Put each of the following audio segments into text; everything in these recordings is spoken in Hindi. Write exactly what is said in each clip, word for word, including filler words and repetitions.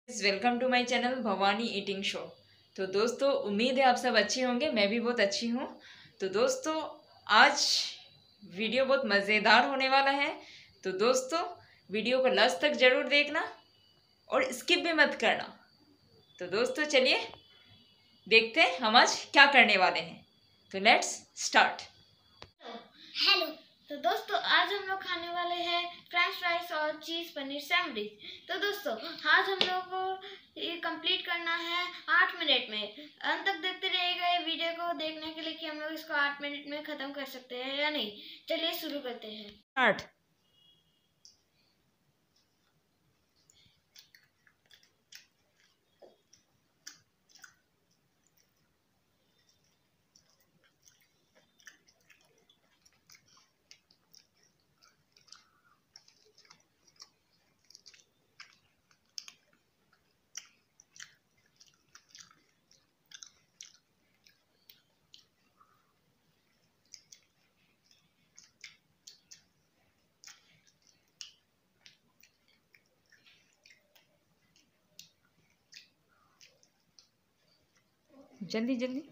Welcome to my channel Bhavani eating show. तो दोस्तों, उम्मीद है आप सब अच्छे होंगे। मैं भी बहुत अच्छी हूँ। तो दोस्तों, आज वीडियो बहुत मज़ेदार होने वाला है। तो दोस्तों, वीडियो को लास्ट तक ज़रूर देखना और स्किप भी मत करना। तो दोस्तों, चलिए देखते हैं हम आज क्या करने वाले हैं। तो लेट्स स्टार्ट। हेलो। तो दोस्तों, आज हम लोग खाने वाले हैं फ्रेंच फ्राइज और चीज़ पनीर सैंडविच। तो दोस्तों, आज हम लोग को ये कंप्लीट करना है आठ मिनट में। अंत तक देखते रहिएगा ये वीडियो को देखने के लिए कि हम लोग इसको आठ मिनट में ख़त्म कर सकते हैं या नहीं। चलिए शुरू करते हैं। स्टार्ट। जल्दी जल्दी।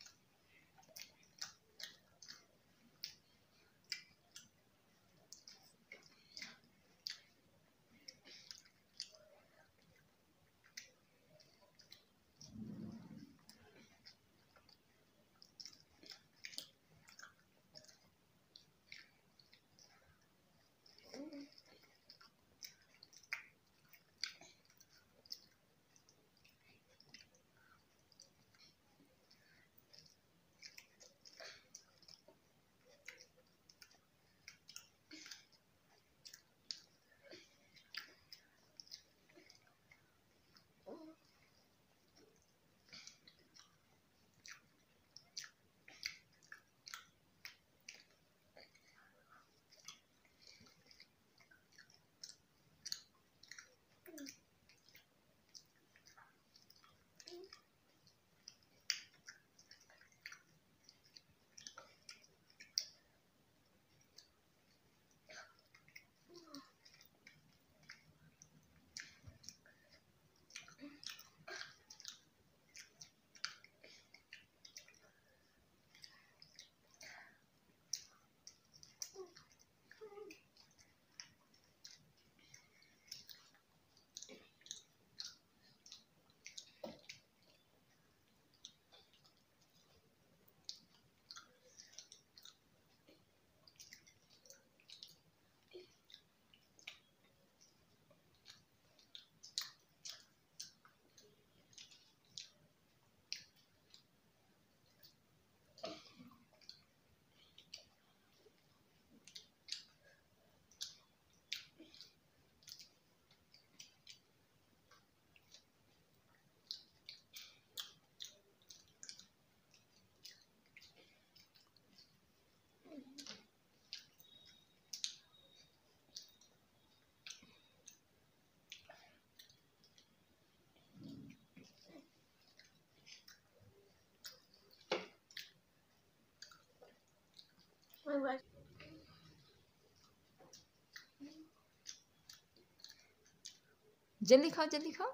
जल्दी खाओ जल्दी खाओ।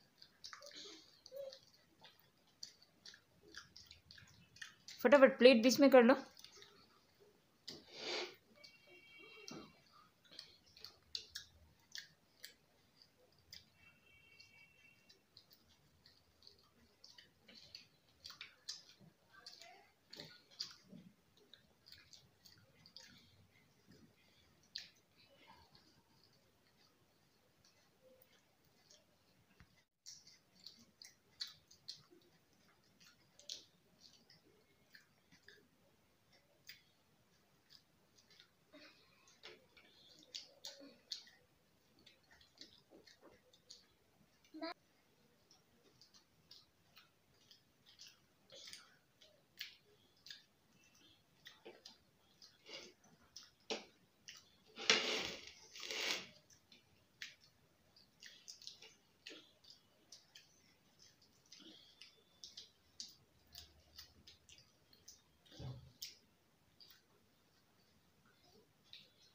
फटाफट प्लेट बीच में कर लो।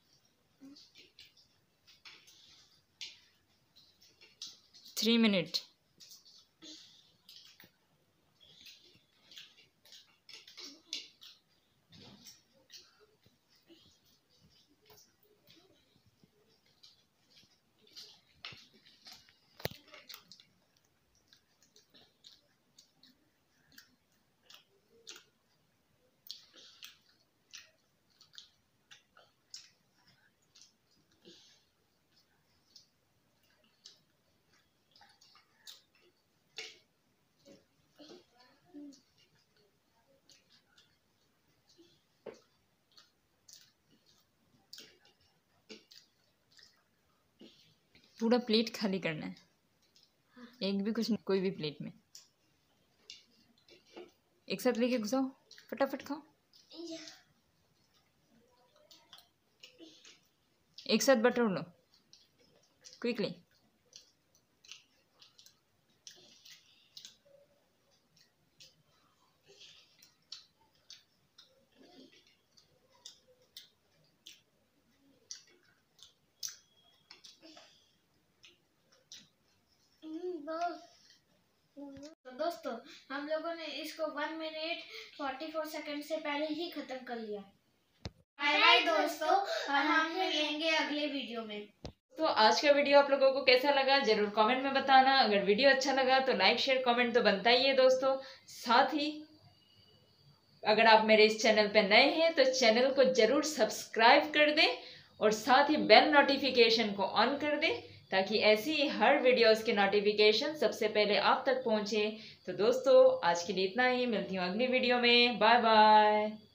Three minute. पूरा प्लेट खाली करना है, एक भी कुछ, कोई भी प्लेट में एक साथ लेके घुसाओ, फटाफट खाओ, एक साथ बटोर लो क्विकली। तो दोस्तों हम लोगों ने इसको one minute forty four second से पहले ही खत्म कर लिया। बाय बाय दोस्तों, और हम मिलेंगे अगले वीडियो में। तो आज का वीडियो आप लोगों को कैसा लगा जरूर कमेंट में बताना। अगर वीडियो अच्छा लगा तो लाइक शेयर कमेंट तो बनता ही है दोस्तों। साथ ही अगर आप मेरे इस चैनल पे नए हैं तो चैनल को जरूर सब्सक्राइब कर दें और साथ ही बेल नोटिफिकेशन को ऑन कर दें ताकि ऐसी हर वीडियोस की नोटिफिकेशन सबसे पहले आप तक पहुंचे। तो दोस्तों आज के लिए इतना ही, मिलती हूँ अगली वीडियो में। Bye bye.